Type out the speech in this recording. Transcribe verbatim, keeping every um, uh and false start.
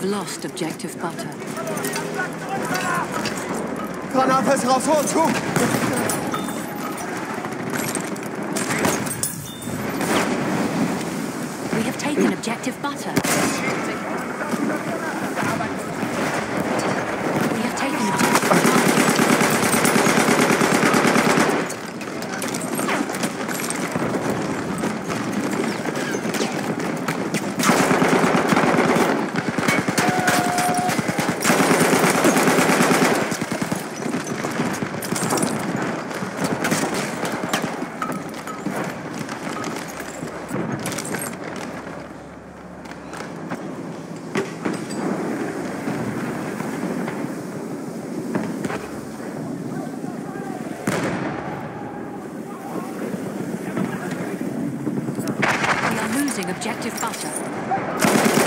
lost objective butter. Granate ist raus, hoch zu! We have taken objective butter. We have taken objective butter. Objective butter.